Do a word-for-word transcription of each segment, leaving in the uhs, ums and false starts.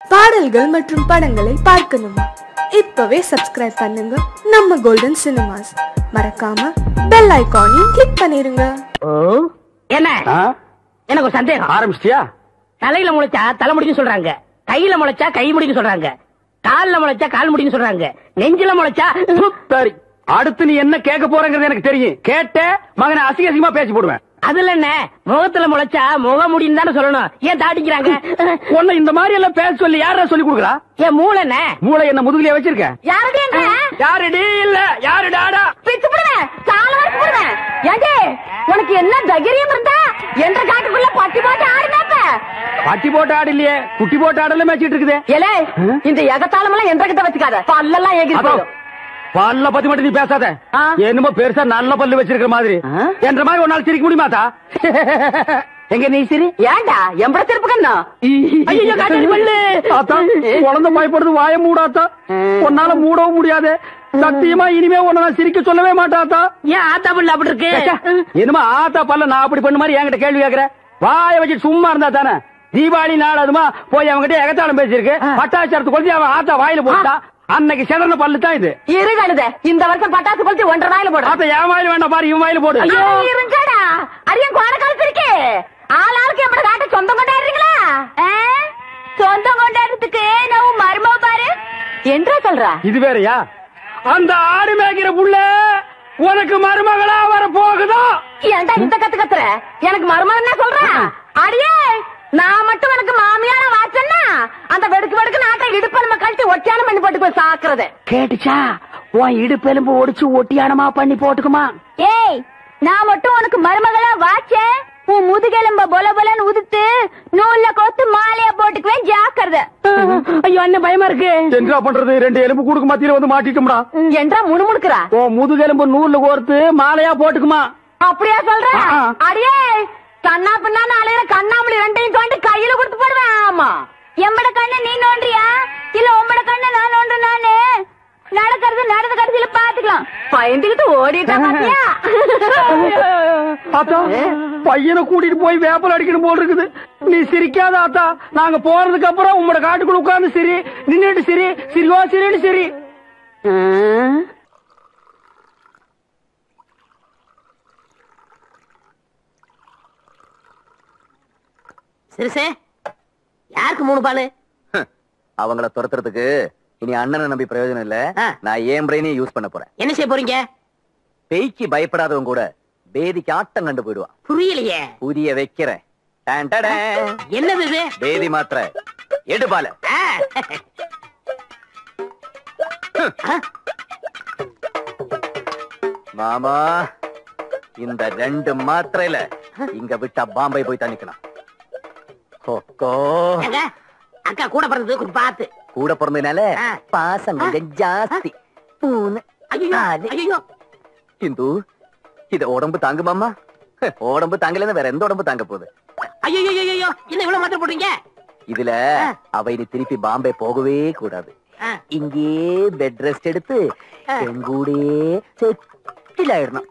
பாடல்கள் மற்றும் படங்களை பார்க்கணுமா? இப்பவே சப்ஸ்கிரைப் பண்ணுங்க நம்ம கோல்டன் சினிமாஸ். மறக்காம பெல் ஐகானையும் கிளிக் பண்ணிருங்க. என்ன எனக்கு ஒரு சந்தேகம். ஆரம்பிச்சிட்டியா? தலையில முளைச்சா தலை முடின்னு சொல்றாங்க, கையில முளைச்சா கை முடின்னு சொல்றாங்க, கால்ல முளைச்சா கால் முடின்னு சொல்றாங்க, நெஞ்சில முளைச்சா சரி. அடுத்து நீ என்ன கேட்க போறங்கிறது எனக்கு தெரியும். கேட்ட மகனை அசிங்க அசிங்கமா பேசி போடுவேன். அதுல என்ன, முகத்துல முளைச்சா முக முடின்னு தானே சொல்லணும். ஏன் தாட்டிக்கிறாங்க? உன்னை இந்த மாதிரி எல்லாம் பேச சொல்லி யாரா சொல்லி கொடுக்குறா? ஏன் மூளை என்ன மூளை என்ன முதுகுலயே வச்சிருக்க? யாருடி யாருடி இல்ல யாரு டாடா பிச்சு போடுவேன், சால வரைக்கும் போடுவேன். ஏண்டே உனக்கு என்ன தைரியம் இருந்தா என்ற காட்டுக்குள்ள பட்டி போட்டு ஆடுனாப்ப? பட்டி போட்டு ஆடு இல்லையே, குட்டி போட்டு ஆடல மேய்ச்சிட்டு இருக்குது. ஏலே இந்த எகத்தாளம் எல்லாம் என்ற கிட்ட வச்சுக்காத, பல்லெல்லாம் ஏகி போடும். பல்ல பத்தி மட்டும் நீ பேசாத. என்னமோ பெருசா நல்ல பல்லு வச்சிருக்கிற மாதிரி. என்ற மாதிரி ஒரு நாள் சிரிக்க முடியுமாத்தா? எங்க நீ சிரி. ஏண்டா எம்பட திருப்பு கண்ணா? குழந்தை பயப்படுது, வாய மூடாத்தா. உன்னால மூடவும் முடியாது. சத்தியமா இனிமே உன்ன சிரிக்க சொல்லவே மாட்டாத்தா. ஏன் ஆத்தா பல்ல அப்படி இருக்கு? என்னமா ஆத்தா பல்ல நான் அப்படி பண்ண மாதிரி என்கிட்ட கேள்வி கேக்குற? வாய வச்சு சும்மா இருந்தா தானே. தீபாவளி நாள் அதுமா போய் அவங்ககிட்ட எகத்தாளம் பேசிருக்கு. பட்டாச்சாரத்து கொளுத்தி அவன் ஆத்தா வாயில போட்டா. அன்னைக்கு செதறன பல்லு தான் இது. இருகழுத இந்த வருஷம் பட்டாசு கொளுத்தி ஒன்றரை வாயில போடு. ஆத்தா என் வாயில வேண்டாம் பாரு, இவன் வாயில போடு. இருங்கடா அரியன் கோண காலத்து இருக்கு. ஆள் ஆளுக்கு எப்படி காட்ட சொந்தம் கொண்டாடுறீங்களா? சொந்தம் கொண்டாடுறதுக்கு நான் மருமவ பாரு என்றா சொல்ற. இது வேறயா? அந்த ஆடு மேய்க்கிற புள்ள உனக்கு மருமகளா வர போகுதா? ஏன்டா இந்த கத்து கத்துற? எனக்கு மருமகன் என்ன சொல்ற? அடியே நான் மட்டும் எனக்கு மாமியார வாச்சன்னா அந்த வெடுக்கு வெடுக்கு நாட்டை இடுப்பெலும்பு கழட்டி ஒட்டியானம் பண்ணி போட்டு போய் சாக்குறது கேட்டுச்சா? உன் இடுப்பெலும்பு ஒடிச்சு ஒட்டியானமா பண்ணி போட்டுக்குமா? ஏய் நான் மட்டும் உனக்கு மருமகளா வாச்சேன், உன் முதுகெலும்ப பொல பொலன்னு உதுத்து நூல்ல கோத்து மாலையா போட்டுக்குவேன், ஜாக்கிரதை. ஐயோ என்ன பயமா இருக்கு. என்ன பண்றது? ரெண்டு எலும்பு கூடுக்கு மத்தியில வந்து மாட்டிட்டோம்டா. என்றா முணுமுணுக்குறா? ஓ முதுகெலும்பு நூல்ல கோர்த்து மாலையா போட்டுக்குமா? அப்படியா சொல்ற? அடியே கண்ணா பின்னா நாளையில கண்ணாமலி ரெண்டையும் தோண்டி கையில கொடுத்து போடுவேன். ஆமா எம்பட கண்ண நீ நோண்டியா இல்ல உம்பட கண்ண நான் நோண்டு? நானு நடக்கிறது நடந்த கடைசியில பாத்துக்கலாம். பயந்துகிட்டு ஓடிட்டா பாத்தியா? ஆத்தா பையனை கூட்டிட்டு போய் வேப்பல் அடிக்கணும் போல் இருக்குது. நீ சிரிக்காத ஆத்தா. நாங்க போறதுக்கு அப்புறம் உங்களோட காட்டுக்குள்ள உட்கார்ந்து சிரி, நின்னுட்டு சிரி, சிரிவா சிரின்னு சிரி. சிறுசே யாருக்கு மூணு பாலு? அவங்கள துரத்துறதுக்கு இனி அண்ணனை நம்பி பிரயோஜனம் இல்ல. நான் ஏன் பிரெயினையும் யூஸ் பண்ண போறேன். என்ன செய்ய போறீங்க? பேய்க்கு பயப்படாதவங்க கூட பேதிக்கு ஆட்டம் கண்டு போயிடுவான். புரியலையே. புரிய வைக்கிறேன். என்னது இது? பேதி மாத்திர எடு பால. மாமா இந்த ரெண்டு மாத்திரையில இங்க விட்டா பாம்பை போய் தண்ணிக்கணும். அக்கா கூட பிறந்தது கொஞ்சம் பார்த்து. கூட பிறந்ததுனால பாசம் கொஞ்சம் ஜாஸ்தி. இந்து இத உடம்பு தாங்குமாமா? உடம்பு தாங்கலன்னு வேற எந்த உடம்பு தாங்க போகுது? ஐயோ என்ன இவ்வளவு மாத்திரை போடுறீங்க? இதுல அவை நீ திருப்பி பாம்பே போகவே கூடாது. இங்கே பெட் ரெஸ்ட் எடுத்து எங்கூடே செட்டில் ஆயிடணும்.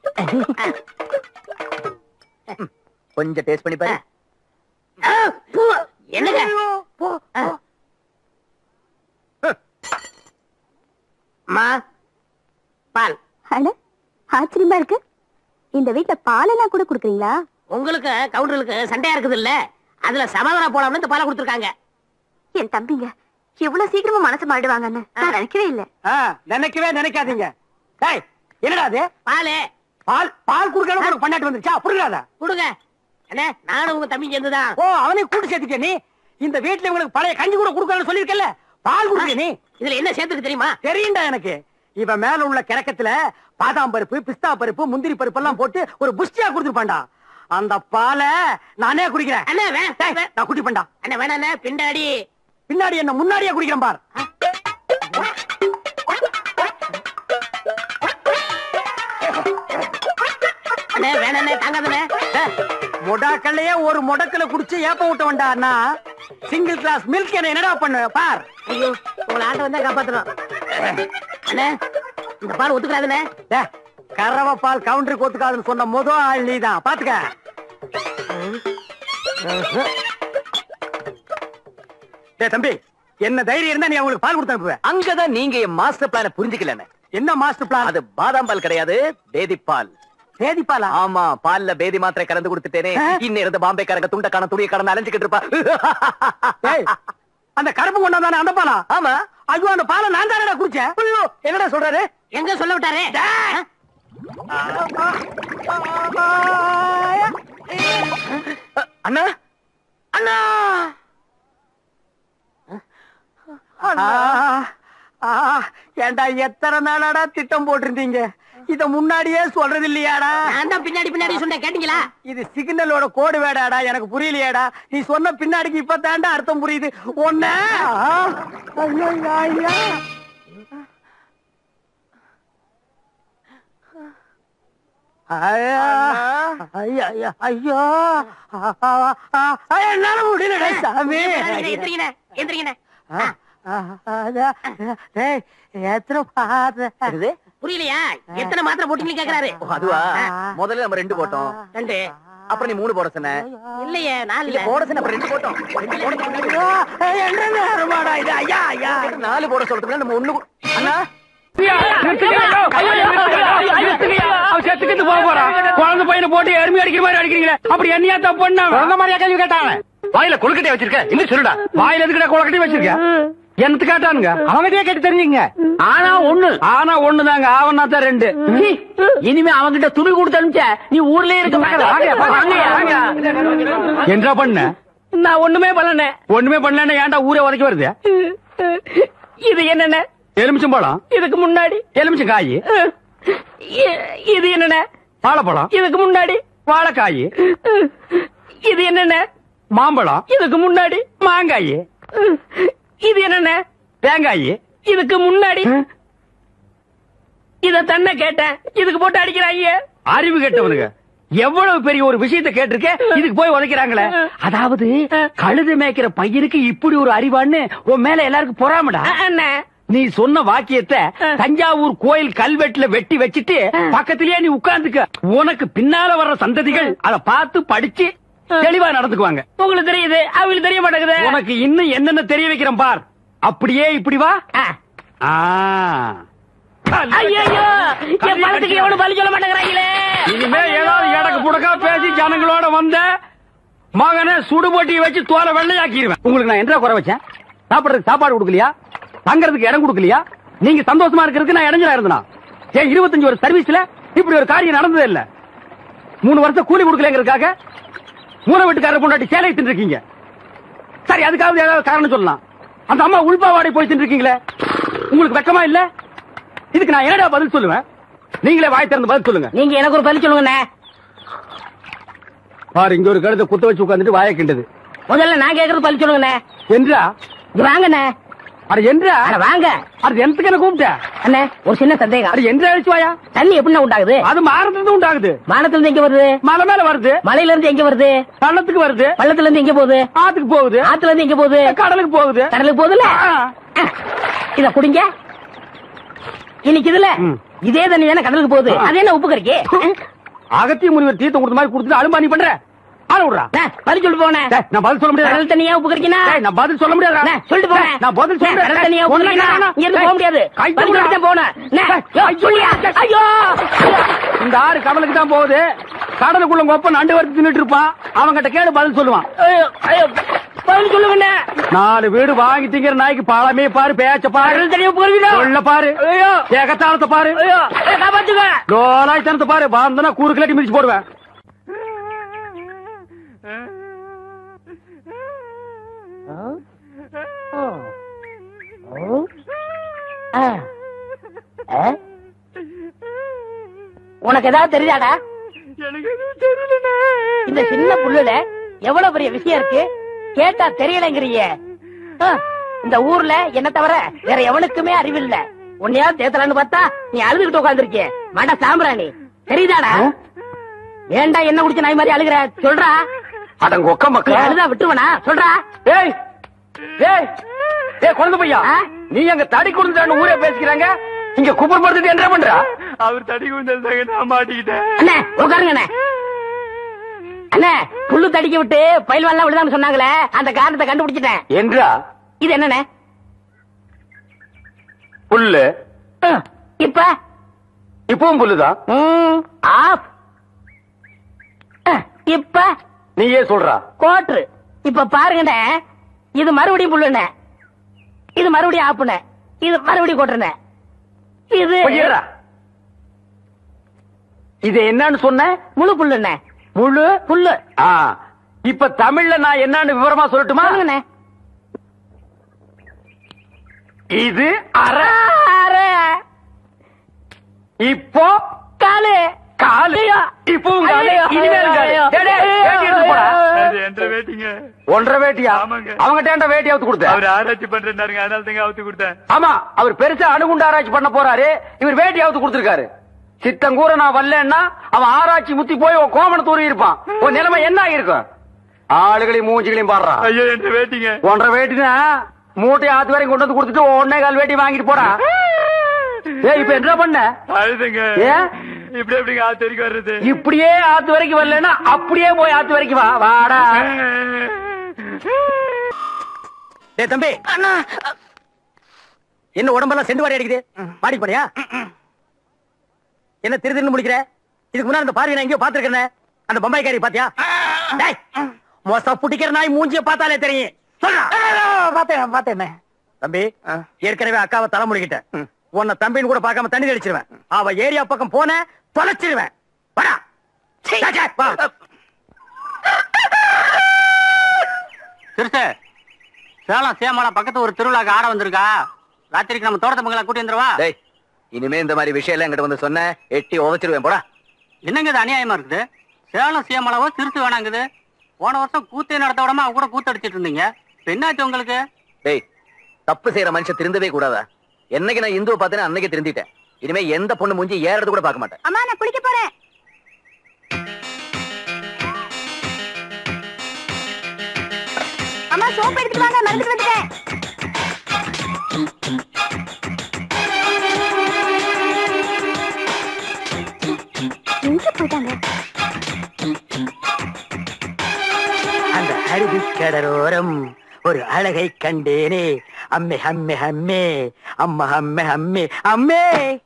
கொஞ்சம் டேஸ்ட் பண்ணி பாரு. என்னங்க பால்? ஆச்சரியமா இருக்கு. இந்த வீட்டுல பால் எல்லாம் கூட குடுக்குறீங்களா? உங்களுக்கு கவுண்டருக்கு சண்டையா இருக்குது இல்ல, அதுல சமாதானம் போலாம்னு இந்த பாலை கொடுத்துருக்காங்க. என் தம்பிங்க எவ்வளவு சீக்கிரமா மனசு மாறிடுவாங்கன்னு நான் நினைக்கவே இல்ல. நினைக்கவே நினைக்காதீங்க. என்னடா அது? பாலு பால் பால் குடுக்கணும் பண்ணாட்டு வந்துச்சா? புரியாத கொடுங்க. என்ன நானும் உங்க தம்பி சேர்ந்துதான். ஓ அவனையும் கூட்டு சேர்த்துக்க. நீ இந்த வீட்டுல உங்களுக்கு பழைய கஞ்சி கூட குடுக்கணும்னு சொல்லிருக்கல, பால் குடுக்க. நீ இதுல என்ன சேர்த்துக்கு தெரியுமா? தெரியும்டா எனக்கு. இவன் மேல உள்ள கிரக்கத்துல பாதாம் பருப்பு, பிஸ்தா பருப்பு, முந்திரி பருப்பு எல்லாம் போட்டு ஒரு புஷ்டியா குடுத்துருப்பான்டா. அந்த பாலை நானே குடிக்கிறேன். அண்ணா நான் குடிப்பேன்டா. அண்ணா வேணா பின்னாடி. பின்னாடி என்ன முன்னாடியே குடிக்கிறேன் பார். அண்ணா வேணா தாங்காதண்ணே. மொடாக்கல்லையே ஒரு முடக்கல குடிச்சு ஏப்ப விட்ட வேண்டாண்ணா. சிங்கிள் கிளாஸ் மில்க் என்ன என்னடா பண்ணு பார். ஐயோ உங்களை ஆட்ட வந்தா காப்பாத்தணும். அண்ணே இந்த பால் ஒத்துக்கிறாதுண்ணே. கறவை பால் கவுண்டருக்கு ஒத்துக்காதுன்னு சொன்ன முதல் ஆள் நீதான். பாத்துக்க. தம்பி, என்ன தைரியம் இருந்தா நீ அவங்களுக்கு பால் கொடுத்து அனுப்புவேன். அங்கதான் நீங்க என் மாஸ்டர் பிளான புரிஞ்சுக்கல. என்ன மாஸ்டர் பிளான்? அது பாதாம் பால் கிடையாது, பேதி பால். பேதி பாலா? ஆமா, பால்ல பேதி மாத்திரை கலந்து கொடுத்துட்டேனே. இன்னும் இருந்த பாம்பே காரங்க துண்டக்கான துணியை கடந்து அலைஞ்சுக்கிட்டு இருப்பா. அந்த கருப்பு கொண்டாந்தானே அந்த பாலா? ஆமா. ஐயோ, அந்த பாலை நான் தானடா குடிச்சேன். ஐயோ, என்னடா சொல்றாரு? எங்க சொல்ல விட்டாரு? அண்ணா அண்ணா, ஏண்டா எத்தனை நாளாடா திட்டம் போட்டிருந்தீங்க? இத முன்னாடியே சொல்றது இல்லையாடா? நான் தான் பின்னாடி பின்னாடி சொன்னேன், கேட்டீங்களா? இது சிக்னலோட கோடு வேடாடா, எனக்கு புரியலையாடா. நீ சொன்ன பின்னாடிக்கு இப்ப தாண்டா அர்த்தம் புரியுது. ஒன்ன ஐயோ ஐயா ஐயா ஐயோ என்னால முடியல சாமி. எந்திரிங்கண்ணே, எந்திரிங்கண்ணே. எத்தனை புரியலையா? எத்தனை மாத்திரை போட்டீங்கன்னு கேக்குறாரு. அதுவா? முதல்ல நம்ம ரெண்டு போட்டோம். ரெண்டு. அப்புறம் நீ மூணு போட சொன்ன. இல்லையே, நாலு இல்ல போட சொன்ன, அப்புறம் ரெண்டு போட்டோம். ரெண்டு போட சொன்ன. என்ன நேரமாடா இது? ஐயா ஐயா நாலு போட சொல்றதுக்கு நம்ம ஒண்ணு. அண்ணா செத்துக்கிட்டு போக போறான். குழந்தை பையனை போட்டு எருமை அடிக்கிற மாதிரி அடிக்கிறீங்களே, அப்படி என்னையா தப்பு பண்ண? குழந்தை மாதிரியா கேள்வி கேட்டாங்க? வாயில கொழுக்கட்டையை வச்சிருக்க, இன்னும் சொல்லுடா. வாயில எதுக்கிட்ட கொழுக்கட்டையை வச்சிருக்க? எனக்கு கேட்டானுங்க, அவங்கிட்டே கேட்டு தெரிஞ்சுங்க. ஆனா ஒண்ணு ஆனா ஒண்ணுதாங்க, ஆவனா தான் ரெண்டு. இனிமே அவங்கிட்ட துணி கொடுத்து அனுப்பிச்ச நீ ஊர்லயே இருக்க. என்ன பண்ண? நான் ஒண்ணுமே பண்ணல. ஒண்ணுமே பண்ணல. ஏன்டா ஊரே உதைக்க வருது? இது என்னென்ன? எலுமிச்சம் பழம். இதுக்கு முன்னாடி எலுமிச்சம் காய். இது என்னென்ன? வாழைப்பழம். இதுக்கு முன்னாடி வாழைக்காய். இது என்னென்ன? மாம்பழம். இதுக்கு முன்னாடி மாங்காய். இது என்னென்ன? தேங்காய். இதுக்கு முன்னாடி இத தன்ன கேட்டேன், இதுக்கு போட்டு அடிக்கிறாங்க. அறிவு கேட்டவனுங்க எவ்வளவு பெரிய ஒரு விஷயத்தை கேட்டிருக்கேன், இதுக்கு போய் உதைக்கிறாங்களே. அதாவது கழுது மேய்க்கிற பையனுக்கு இப்படி ஒரு அறிவான்னு உன் மேல எல்லாருக்கும் பொறாமடா. நீ சொன்ன வாக்கியத்தை தஞ்சாவூர் கோயில் கல்வெட்டுல வெட்டி வச்சிட்டு பக்கத்திலேயே நீ உட்கார்ந்துக்க. உனக்கு பின்னால வர்ற சந்ததிகள் அதை பார்த்து படிச்சு தெளிவா நடந்துக்குவாங்க. உங்களுக்கு தெரியுது, அவங்களுக்கு தெரிய மாட்டேங்குது. உனக்கு இன்னும் என்னென்ன தெரிய வைக்கிறேன் பார். அப்படியே இப்படி வா. ஐயோ, என் பணத்துக்கு எவ்வளவு பலி சொல்ல மாட்டேங்கிறாங்களே. இனிமே ஏதாவது எடக்கு புடக்கா பேசி ஜனங்களோட வந்த மகனை சுடுபொட்டியை வச்சு தோலை வெள்ளையாக்கிடுவேன். உங்களுக்கு நான் என்ன குறை வச்சேன்? சாப்பிடுறதுக்கு சாப்பாடு கொடுக்கலையா? தங்கறதுக்கு இடம் கொடுக்கலையா? நீங்க சந்தோஷமா இருக்கிறதுக்கு நான் இடைஞ்சலா இருந்தனா? ஏன் இருபத்தஞ்சு ஒரு சர்வீஸ்ல இப்படி ஒரு காரியம் நடந்ததே இல்ல. மூணு வருஷம் கூலி கொடுக்கலங்கிறதுக்காக மூணு வீட்டுக்காரர் பொண்டாட்டி சேலை தின்றுருக்கீங்க. சரி, அதுக்காவது ஏதாவது காரணம் சொல்லலாம். அந்த அம்மா உள்பாவாடை போய் தின்றுருக்கீங்களே, உங்களுக்கு வெக்கமா இல்ல? இதுக்கு நான் என்னடா பதில் சொல்லுவேன்? நீங்களே வாய் திறந்து பதில் சொல்லுங்க. நீங்க எனக்கு ஒரு பதில் சொல்லுங்க. பாரு, இங்க ஒரு கழுத்தை குத்த வச்சு உட்காந்துட்டு வாயை கிண்டது. முதல்ல நான் கேக்குறது பதில் சொல்லுங்க. என்றா வாங்கண்ணே. அது என்றா வாங்க. அது எனக்கு என்ன கூப்பிட்ட? அண்ணே, ஒரு சின்ன சந்தேகம். அது என்ற அழிச்சு வாயா. தண்ணி எப்படி உண்டாகுது? அது மானத்துல இருந்து உண்டாகுது. மானத்துல இருந்து எங்க வருது? மலை மேல வருது. மலையில இருந்து எங்க வருது? பள்ளத்துக்கு வருது. பள்ளத்துல இருந்து எங்க போகுது? ஆத்துக்கு போகுது. ஆத்துல இருந்து எங்க போகுது? கடலுக்கு போகுது. கடலுக்கு போகுதுல. இத குடிங்க. இன்னைக்கு இதுல இதே தண்ணி தானே கடலுக்கு போகுது. அது என்ன உப்பு கறிக்கு? அகத்திய முனிவர் தீர்த்தம் கொடுத்த மாதிரி கொடுத்துட்டு அலும்பானி பண்ற ஆள விடுறா. பதில் சொல்லிட்டு போனேன். நான் பதில் சொல்ல முடியாது. கடல் தண்ணியா உப்பு கறிக்கினா? நான் பதில் சொல்ல முடியாது. சொல்லிட்டு போனேன். நான் பதில் சொல்றேன். கடல் தண்ணியா உப்பு கறிக்கினா? இங்க இருந்து போக முடியாது. பதில் சொல்லிட்டு போனேன். ஐயோ, இந்த ஆறு கடலுக்கு தான் போகுது. கடலுக்குள்ள கொப்ப நண்டு வறுத்து தின்னுட்டு இருப்பான். அவங்கிட்ட கேடு பதில் சொல்லுவான். பதில் சொல்லுங்க. நாலு வீடு வாங்கி திங்கிற நாய்க்கு பாலமே பாரு, பேச்ச பாரு, கடல் தண்ணியா உப்பு கறிக்கினா? சொல்ல பாரு, ஏகத்தாளத்தை பாரு, காப்பாத்துங்க. லோலாய்த்தனத்தை பாரு. வாழ்ந்தனா கூறு கிளட்டி மிதிச்சு போடுவேன். உனக்கு ஏதாவது தெரியாதா? இந்த சின்ன புள்ளுல எவ்வளவு பெரிய விஷயம் இருக்கு, கேட்டா தெரியலங்கிறிய. இந்த ஊர்ல என்ன தவிர வேற எவனுக்குமே அறிவில்ல. உன்னையாவது தேத்தலான்னு பார்த்தா நீ அழுதுகிட்டு உட்காந்துருக்கிய. மாட்டா சாம்பிராணி, தெரியுதாடா? ஏண்டா என்ன குடிச்ச நாய் மாதிரி அழுகிற? சொல்றா. அடங்க ஒக்க மக்கள் அழுதா விட்டுருவனா? சொல்றா. ஏய் ஏய் ஏய் குழந்தை பையா, நீ அங்க தடி குடுந்தான்னு ஊரே பேசிக்கிறாங்க, இங்க குப்பர் படுத்துட்டு என்ன பண்றா? அவர் தடி குடுந்தாங்க, நான் மாட்டிக்கிட்டேன். அண்ணே உட்காருங்க. அண்ணே அண்ணே புல்லு தடிக்க விட்டு பயில்வான்லாம் விடுதான்னு சொன்னாங்களே, அந்த காரணத்தை கண்டுபிடிச்சிட்டேன். என்றா இது என்னண்ணே? புல்லு. இப்ப இப்பவும் புல்லுதான். ஆஃப். இப்ப நீயே சொல்றா. கோட்ரு. இப்ப பாருங்கண்ணே, இது மறுபடியும் புல்லுண்ணே, இது மறுபடியும் ஆப்புண்ணே, இது மறுபடியும் கோட்டுறண்ணே. இது இது என்னன்னு சொன்ன? முழு புல்லுண்ணே. முழு புல்லு. இப்ப தமிழ்ல நான் என்னன்னு விவரமா சொல்லட்டுமா? இது அரை. அரை. இப்போ காலு. காலு. இப்பவும் காலு. இனிமேல் காலு. ஒன்றரை வேட்டியா? அவங்கிட்ட வேட்டி அவுத்து கொடுத்த. அவர் ஆராய்ச்சி பண்றாருங்க, அதனால தாங்க அவுத்து கொடுத்தேன். ஆமா, அவர் பெருசா அணுகுண்டு ஆராய்ச்சி பண்ண போறாரு, இவர் வேட்டி அவுத்து கொடுத்திருக்காரு. சித்தங்கூர நான் வரலன்னா அவன் ஆராய்ச்சி முத்தி போய் கோமண தூரி இருப்பான். உன் நிலைமை என்ன ஆகிருக்கும்? ஆளுகளையும் மூஞ்சிகளையும் பாடுறான். ஐயோ, என்ற வேட்டிங்க. ஒன்றரை வேட்டினா மூட்டையை ஆத்து வரைக்கும் கொண்டு வந்து கொடுத்துட்டு ஒன்னே கால் வேட்டி வாங்கிட்டு போடா. ஏ, இப்ப என்ன பண்ண? அழுதுங்க. ஏன் இப்படி எப்படிங்க ஆத்து வரைக்கும் வர்றது? இப்படியே ஆத்து வரைக்கும் வரலன்னா அப்படியே போய் ஆத்து வரைக்கும் வா. வாடா. டேய் தம்பி, என்ன உடம்பெல்லாம் செண்டு வாரி அடிக்குது? பாடி போறியா? என்ன திரு திருன்னு முடிக்கிற? இதுக்கு முன்னாடி அந்த பார்வை நான் எங்கேயோ பாத்துருக்கேன். அந்த பம்பாய்க்காரி பாத்தியா? டேய், மோசா புட்டிக்கிற நாய் மூஞ்சிய பார்த்தாலே தெரியும். சொல்றா. பாத்தேன் பாத்தேன் தம்பி, ஏற்கனவே அக்காவை தலை முடிக்கிட்டேன். உன்னை தம்பின்னு கூட பார்க்காம தண்ணி தெளிச்சிருவேன். அவ ஏரியா பக்கம் போன தொலைச்சிருவேன். வாடா. சிறுசு, சேலம் சேமலா பக்கத்து ஒரு திருவிழாக்கு ஆட வந்திருக்கா. ராத்திரிக்கு நம்ம தோட்டத்து மங்களா கூட்டி வந்துருவா. இனிமே இந்த மாதிரி விஷயம் எல்லாம் என்கிட்ட வந்து சொன்ன எட்டி உதச்சிருவேன். போடா. என்னங்க இது அநியாயமா இருக்குது? சேலம் சேமலாவோ சிறுசு வேணாங்குது. போன வருஷம் கூத்தே நடத்த விடாம அவங்க கூட கூத்தடிச்சிட்டு இருந்தீங்க. என்னாச்சு உங்களுக்கு? டேய், தப்பு செய்யற மனுஷன் திருந்தவே கூடாதா? என்னைக்கு நான் இந்துவை பார்த்தேன்னு அன்னைக்கு திருந்திட்டேன். இனிமே எந்த பொண்ணு மூஞ்சி ஏறது கூட பார்க்க மாட்டேன். அம்மா, நான் குளிக்க போறேன். அம்மா, சோப் எடுத்துட்டு வாங்க, மறந்துட்டு வந்துட்டேன். எங்க போயிட்டாங்க? அந்த அருவிக்கடலோரம் ஒரு அழகை கண்டேனே. அம்மே அம்மே அம்மே அம்மா அம்மே அம்மே அம்மே.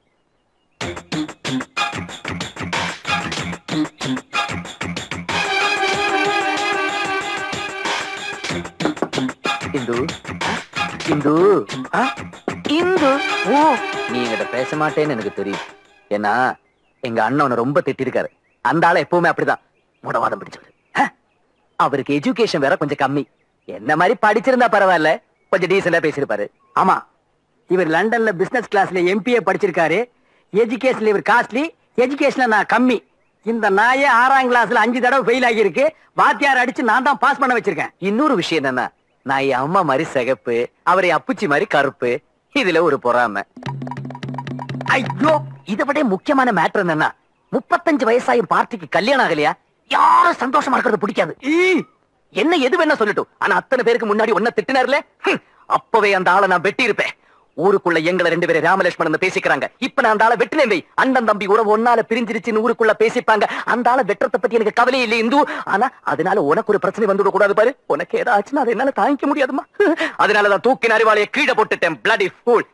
இந்து இந்து இந்து, ஓ, நீ என்கிட்ட பேச மாட்டேன்னு எனக்கு தெரியும். ஏன்னா எங்க அண்ணன் ரொம்ப திட்டிருக்காரு. அந்த ஆளை எப்பவுமே அப்படிதான் முடவாதம் பிடிச்சவர். அவருக்கு எஜுகேஷன் வேற கொஞ்சம் கம்மி. என்ன மாதிரி படிச்சிருந்தா பரவாயில்ல, கொஞ்சம் டீசெண்டா பேசிருப்பாரு. ஆமா, இவர் லண்டன்ல பிசினஸ் கிளாஸ்ல எம்பிஏ படிச்சிருக்காரு. எஜுகேஷன்ல இவர் காஸ்ட்லி, எஜுகேஷன்ல நான் கம்மி. இந்த நாயே ஆறாம் கிளாஸ்ல அஞ்சு தடவை ஃபெயில் ஆகியிருக்கு. வாத்தியார் அடிச்சு நான் தான் பாஸ் பண்ண வச்சிருக்கேன். இன்னொரு விஷயம் என்னன்னா, நான் என் அம்மா மாதிரி சிகப்பு, அவரை அப்புச்சி மாதிரி கருப்பு. இதுல ஒரு பொறாமை. ஐயோ, இதை விட முக்கியமான மேட்டர் என்னன்னா, முப்பத்தஞ்சு வயசாயும் பார்ட்டிக்கு கல்யாணம் ஆகலையா? யாரும் சந்தோஷமா இருக்கிறது பிடிக்காது. என்ன எது வேணா சொல்லட்டும், ஆனா அத்தனை பேருக்கு முன்னாடி ஒன்ன திட்டினார்ல, அப்பவே அந்த ஆளை நான் வெட்டி இருப்பேன். ஊருக்குள்ள எங்களை ரெண்டு பேரும் ராமலட்சுமணன் பேசிக்கிறாங்க. இப்ப நான் அந்த ஆளை வெட்டினேன். அண்ணன் தம்பி உறவு ஒன்னால பிரிஞ்சிருச்சுன்னு ஊருக்குள்ள பேசிப்பாங்க. அந்த ஆளை வெற்றத்தை பத்தி எனக்கு கவலை இல்லை இந்து. ஆனா அதனால உனக்கு ஒரு பிரச்சனை வந்துவிட கூடாது பாரு. உனக்கு ஏதாச்சுன்னா அதை என்னால தாங்கிக்க முடியாதுமா. அதனாலதான் தூக்கின அறிவாளைய கீழே போட்டுட்டேன். Bloody fool.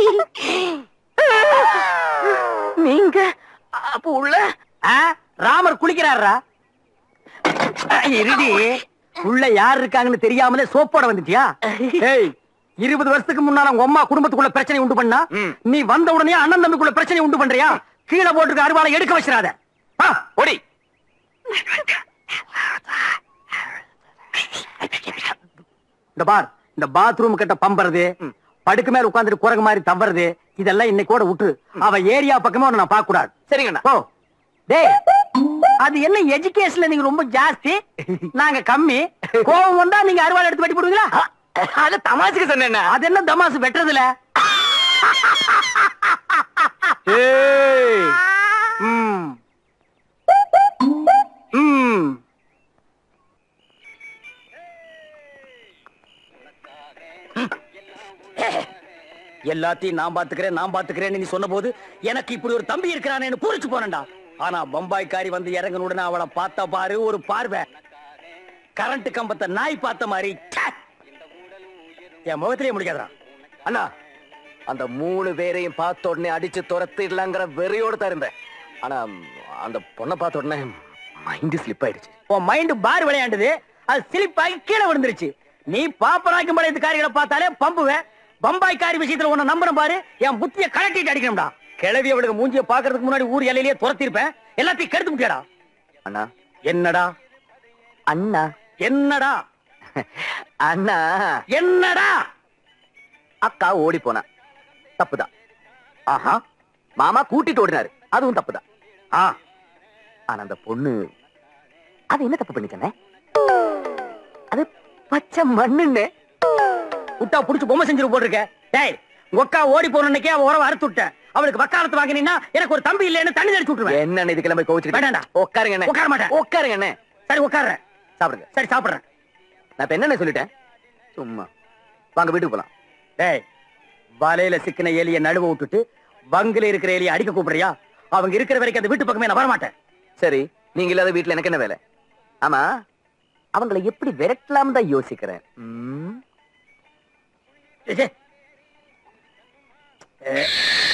நீங்க அப்ப உள்ள ராமர் குளிக்கிறாரா? இருடி, உள்ள யார் இருக்காங்கன்னு தெரியாமலே சோப்போட வந்துட்டியா? இருபது வருஷத்துக்கு முன்னால உங்க அம்மா குடும்பத்துக்குள்ள பிரச்சனை உண்டு பண்ணா, நீ வந்த உடனே அண்ணன் தம்பிக்குள்ள பிரச்சனை உண்டு பண்றியா? கீழே போட்டுருக்க அருவாளை எடுக்க வச்சிடாத. ஓடி. இந்த பார், இந்த பாத்ரூம் கிட்ட பம்பறது, படுக்கு மேல உட்கார்ந்துட்டு குரங்கு மாதிரி தவறது, இதெல்லாம் இன்னைக்கு கூட விட்டு. அவ ஏரியா பக்கமே நான் பார்க்க கூடாது. சரிங்கண்ணா. ஓ டேய், அது என்ன எஜுகேஷன்ல நீங்க ரொம்ப ஜாஸ்தி, நாங்க கம்மி. கோவம் வந்தா நீங்க அருவாள் எடுத்து வெட்டி போடுவீங்களா? அது தமாசுக்கு சொன்னேன். அது என்ன தமாசு வெட்டுறதுல? எல்லாத்தையும் நான் பாத்துக்கிறேன் நான் பாத்துக்கிறேன்னு நீ சொன்ன போது எனக்கு இப்படி ஒரு தம்பி இருக்கிறானேன்னு பூரிச்சு போனேன்டா. ஆனா பம்பாய்க்காரி வந்து இறங்கனுடனே அவளை பார்த்த பாரு ஒரு பார்வை, கரண்ட் கம்பத்தை நாய் பார்த்த மாதிரி. என் முகத்திலேயே முடிக்காதா அண்ணா அந்த மூணு பேரையும் பார்த்த உடனே அடிச்சு துரத்திடலாங்கிற வெறியோடு தான் இருந்தேன். ஆனா அந்த பொண்ணை பார்த்த உடனே மைண்ட் ஸ்லிப் ஆயிடுச்சு. உன் மைண்ட் பார் விளையாண்டுது, அது ஸ்லிப் ஆகி கீழே விழுந்துருச்சு. நீ பாப்பராக்கி மலையத்து காரிகளை பார்த்தாலே பம்புவேன். பம்பாய் காரி விஷயத்துல உன்னை நம்புறேன் பாரு, என் புத்திய கலட்டிட்டு அடிக்கணும்டா. கிளவி அவளுக்கு மூஞ்சிய பாக்குறதுக்கு முன்னாடி ஊர் எல்லையிலேயே துரத்திருப்பேன். எல்லாத்தையும் கெடுத்து முட்டியாடா. அண்ணா என்னடா அண்ணா என்னடா அண்ணா என்னடா அக்கா ஓடி போனா தப்புதான். ஆஹா மாமா கூட்டிட்டு ஓடினாரு, அதுவும் தப்புதான். ஆ ஆனா அந்த பொண்ணு அது என்ன தப்பு பண்ணிச்சனே? அது பச்சை மண்ணுன்னு விட்டா புடிச்சு பொம்மை செஞ்சு போட்டிருக்க. டேய் ஒக்கா ஓடி போனே அவ உறவை அறுத்து விட்டேன். அவளுக்கு வக்காலத்து வாங்கினீங்கன்னா எனக்கு ஒரு தம்பி இல்லன்னு தண்ணி தெளிச்சு விட்டுருவேன். என்ன இது கிளம்பி கோவிச்சுட்டு வேண்டாம்டா. உட்காருங்க அண்ணே. உட்கார மாட்டேன். உட்காருங்க அண்ணே. சரி உட்கார்றேன். சாப்பிடுங்க. சரி சாப்பிடுறேன். நான் இப்ப என்ன சொல்லிட்டேன்? சும்மா வாங்க வீட்டுக்கு போலாம். டேய் வலையில சிக்கின எலிய நடுவ விட்டுட்டு பங்குல இருக்கிற எலிய அடிக்க கூப்பிடுறியா? அவங்க இருக்கிற வரைக்கும் அந்த வீட்டு பக்கமே நான் வரமாட்டேன். சரி நீங்க இல்லாத வீட்டுல எனக்கு என்ன வேலை? ஆமா அவங்களை எப்படி விரட்டலாம் தான் யோசிக்கிறேன். ம். ஏ, ஏ.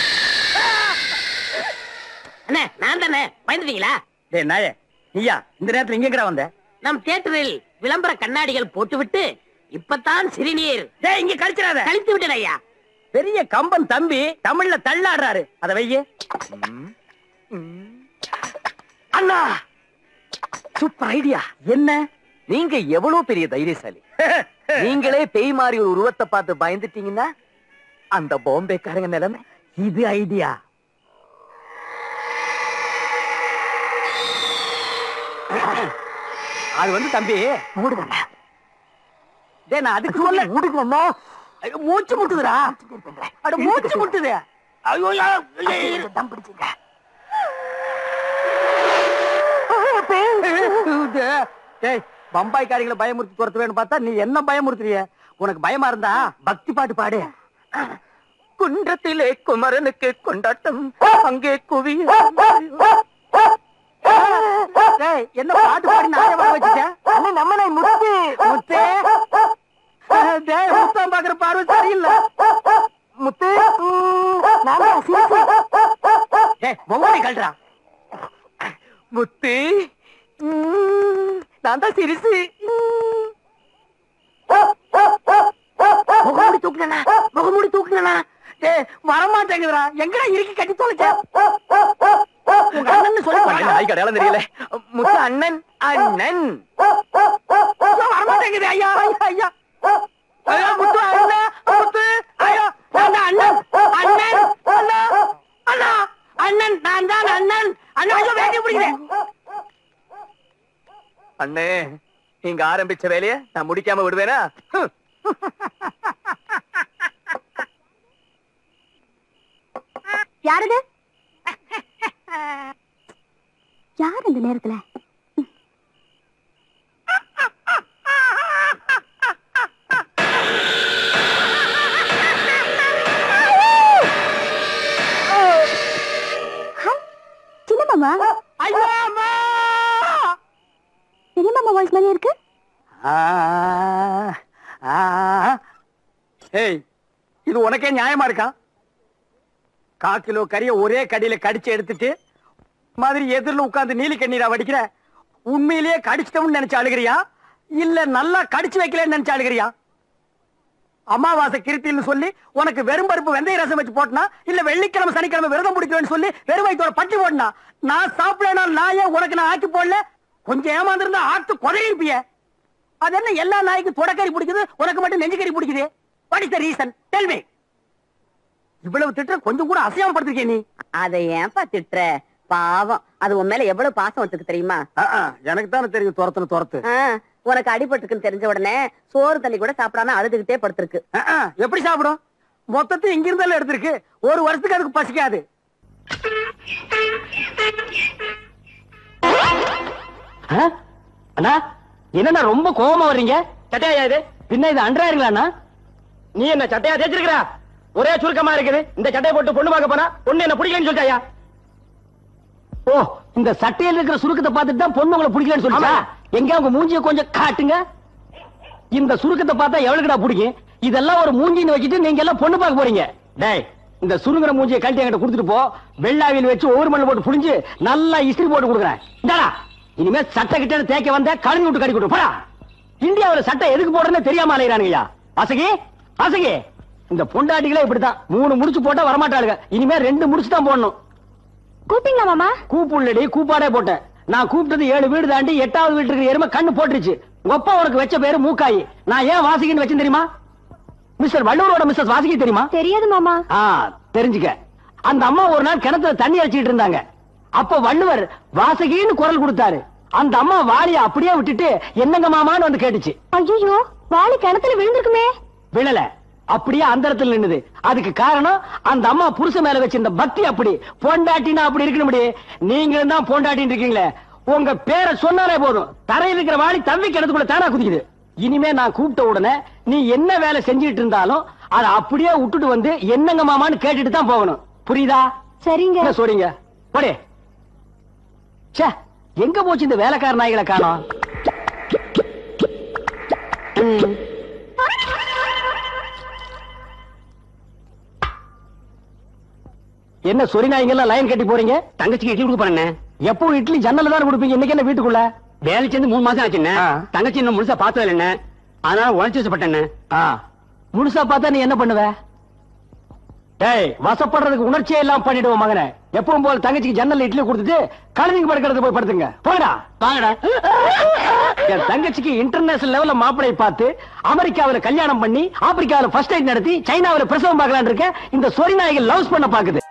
அண்ணே நான் தானே பயந்துட்டீங்களா? டேய் நாயே நீயா இந்த நேரத்துல இங்க எங்கடா வந்த? நம் தியேட்டரில் விளம்பர கண்ணாடிகள் போட்டுவிட்டு இப்பதான் சிறுநீர் டேய் இங்க கழிச்சிடாத. கழித்து விட்டேன் ஐயா. பெரிய கம்பன் தம்பி தமிழ்ல தள்ளாடுறாரு, அத வையே. ம். ம். அண்ணா சூப்பர் ஐடியா. என்ன நீங்க எவ்வளவு பெரிய தைரியசாலி. நீங்களே பேய் மாதிரி ஒரு உருவத்தை பார்த்து பயந்துட்டீங்கன்னா அந்த பாம்பேக்காரங்க நிலைமை. இது ஐடியா. அது வந்து தம்பி மூடுங்க. டேய் நான் அதுக்கு சொல்ல மூடுங்க. ஐயோ, மூச்சு முட்டுதுடா. அட மூச்சு முட்டுது. ஐயோ ஐயோ, தம் பிடிச்சுங்க. டேய் பம்பாய் காரிகளை பயமுறுத்தி துரத்துவேன்னு பார்த்தா நீ என்ன பயமுறுத்துறிய? உனக்கு பயமா இருந்தா பக்தி பாட்டு பாடு. குன்றத்திலே குமரனுக்கு கொண்டாட்டம் அங்கே குவி. டேய் என்ன பாட்டு பாடி நானே வர வச்சுட்டேன். நம்ம முத்து முத்தே டேய் முத்தம் பாக்குற பார்வை சரியில்லை. முத்து டேய் பொம்மை கழட்டுறா. முத்து நான் தான் சிரிசு. முகமூடி தூக்குனா முகமூடி தூக்குனா. டேய் வரமாட்டேங்குதுடா. எங்கடா இறுக்கி கட்டி தொலைச்ச? உங்க அண்ணன் சொல்லி நாய் கடையால தெரியல. முத்து அண்ணன் அண்ணன் வரமாட்டேங்குது. ஐயா ஐயா ஐயா முத்து அண்ணா முத்து ஐயோ நான் அண்ணன் அண்ணன் அண்ணா அண்ணா அண்ணன் நான் தான் அண்ணன் அண்ணா. ஐயோ வேட்டி பிடிக்கிறேன். அண்ணே நீங்க ஆரம்பிச்ச வேலைய நான் முடிக்காம விடுவேனா? யாருது? யார் இந்த நேரத்துல? சின்ன மாமா. ஐயோ அம்மா. பெரிய மாமா வாய்ஸ் மாதிரி இருக்கு. ஏய் இது உனக்கே நியாயமா இருக்கா? கா கிலோ கறிய ஒரே கடியில கடிச்சு எடுத்துட்டு மாதிரி எதிரில உட்கார்ந்து நீலி கண்ணீரா வடிக்கிற. உண்மையிலேயே கடிச்சிட்டோம்னு நினைச்சு அழுகிறியா இல்ல நல்லா கடிச்சு வைக்கலன்னு நினைச்சு அழுகிறியா? அமாவாசை கிருத்தின்னு சொல்லி உனக்கு வெறும் பருப்பு வெந்தய ரசம் வச்சு போட்டனா இல்ல வெள்ளிக்கிழமை சனிக்கிழமை விரதம் பிடிக்கிறேன்னு சொல்லி வெறும் வயிற்றோட பட்டி போட்டனா? நான் சாப்பிடனா நான் ஏன் உனக்கு நான் ஆக்கி போடல? கொஞ்சம் ஏமாந்திருந்தா ஆட்டு கொதறிப்பிய. அது என்ன எல்லா நாய்க்கும் தொடக்கறி பிடிக்குது, உனக்கு மட்டும் நெஞ்சுக்கறி பிடிக்குது? What is the reason? Tell me. இவ்வளவு திட்டுற கொஞ்சம் கூட அசையாம படுத்திருக்கே நீ. அதை ஏன்பா திட்டுற? பாவம், அது உன் மேல எவ்வளவு பாசம் வச்சுக்கு தெரியுமா? எனக்கு தானே தெரியும் துரத்துன்னு துரத்து. உனக்கு அடிபட்டுக்குன்னு தெரிஞ்ச உடனே சோறு தண்ணி கூட சாப்பிடாம அழுதுகிட்டே படுத்திருக்கு. எப்படி சாப்பிடும்? மொத்தத்தை இங்க இருந்தாலும் எடுத்திருக்கு. ஒரு வருஷத்துக்கு அதுக்கு பசிக்காது. அண்ணா என்ன ரொம்ப கோபமா வர்றீங்க? சட்டையா இது? பின்ன இது அன்றாயிருங்களா? நீ என்ன சட்டையா தேய்ச்சிருக்கிறா? ஒரே சுருக்கமா இருக்குது. இந்த சட்டையை போட்டு பொண்ணு பார்க்க போனா பொண்ணு என்ன பிடிக்கலன்னு சொல்லிட்டாயா? ஓ இந்த சட்டையில இருக்கிற சுருக்கத்தை பார்த்துட்டு தான் பொண்ணு உங்களை பிடிக்கலன்னு சொல்லிட்டா? எங்க உங்க மூஞ்சிய கொஞ்சம் காட்டுங்க. இந்த சுருக்கத்தை பார்த்தா எவ்வளவுடா பிடிக்கும்? இதெல்லாம் ஒரு மூஞ்சின்னு வச்சுட்டு நீங்க எல்லாம் பொண்ணு பார்க்க போறீங்க. டேய், இந்த சுருங்குற மூஞ்சியை கழட்டி என்கிட்ட கொடுத்துட்டு போ. வெள்ளாவியில் வச்சு ஒவ்வொரு மண்ணு போட்டு புடிஞ்சு நல்லா இஸ்திரி போட்டு கொடுக்குறேன். இந்தாடா, இனிமே சட்டை கிட்ட தேய்க்க வந்த கழுவி விட்டு கடி கொடு போடா. இந்தியாவுல சட்டை எதுக்கு போடுறேன்னு தெரியாம அலையிறானுங்கய்யா. வாசகி வாசகி, இந்த பொண்டாட்டிகளே இப்படித்தான். மூணு முடிச்சு போட்டா வரமாட்டாளுங்க. இனிமே ரெண்டு முடிச்சு தான் போடணும். கூப்பிட்டீங்களா மாமா? கூப்புள்ளடி, கூப்பாடே போட்டேன். நான் கூப்பிட்டது ஏழு வீடு தாண்டி எட்டாவது வீட்டுக்கு எருமை கண்ணு போட்டுருச்சு. உங்க அப்பா உனக்கு வச்ச பேரு மூக்காயி. நான் ஏன் வாசகின்னு வச்சேன் தெரியுமா? மிஸ்டர் வள்ளுவரோட மிஸ்ஸஸ் வாசகி தெரியுமா? தெரியாது மாமா. ஆ, தெரிஞ்சுக்க. அந்த அம்மா ஒரு நாள் கிணத்துல தண்ணி அடிச்சிட்டு இருந்தாங்க. அப்ப வள்ளுவர் வாசகின்னு குரல் கொடுத்தாரு. அந்த அம்மா வாளிய அப்படியே விட்டுட்டு என்னங்க மாமான்னு வந்து கேட்டுச்சு. ஐயோ, வாளி கிணத்துல விழுந்திருக்குமே. விழல, அப்படியே அந்த இடத்துல நின்னுது. அதுக்கு காரணம் அந்த அம்மா புருஷ மேல வச்சிருந்த பக்தி. அப்படி பொண்டாட்டினா அப்படி இருக்கணும்படி நீங்களும் தான் பொண்டாட்டின்னு இருக்கீங்களே. உங்க பேரை சொன்னாலே போதும், தரையில் இருக்கிற வாளி தம்பி கிணத்துக்குள்ள தானா குதிக்குது. இனிமே நான் கூப்பிட்ட உடனே நீ என்ன வேலை செஞ்சுட்டு இருந்தாலும் அதை அப்படியே விட்டுட்டு வந்து என்னங்க மாமான்னு கேட்டுட்டு தான் போகணும். புரியுதா? சரிங்க. சொல்றீங்க போடே. ச்சே, எங்க போச்சு இந்த வேலைக்கார நாய்களை காணோம்? என்ன சொரி நாய்ங்கெல்லாம் லைன் கட்டி போறீங்க? தங்கச்சிக்கு இட்லி கொடுக்க போறேன். எப்போ இட்லி ஜன்னல தான் கொடுப்பீங்க, இன்னைக்கு என்ன வீட்டுக்குள்ள? வேலை சேர்ந்து மூணு மாசம் ஆச்சுண்ணே. தங்கச்சி இன்னும் முழுசா பார்த்தது இல்லைண்ணே. அதனால உழைச்சு வச்சப்பட்டேன்னு. முழுசா பார்த்தா நீ என்ன பண்ணுவ? டேய், வசப்படுறதுக்கு உணர்ச்சியே எல்லாம் பண்ணிடுவோம் மகனே. எப்பவும் போல தங்கச்சிக்கு ஜன்னல்ல இட்லி கொடுத்துட்டு கழுதிக்கு படுக்கிறது போய் படுத்துங்க. போடா வாங்கடா. என் தங்கச்சிக்கு இன்டர்நேஷனல் லெவல்ல மாப்பிளை பார்த்து அமெரிக்காவில கல்யாணம் பண்ணி ஆப்பிரிக்காவில ஃபர்ஸ்ட் எய்ட் நடத்தி சைனாவில பிரசவம் பார்க்கலான்னு இருக்க. இந்த சொரி நாய்கள் லவ்ஸ் பண்ண பாக்குது.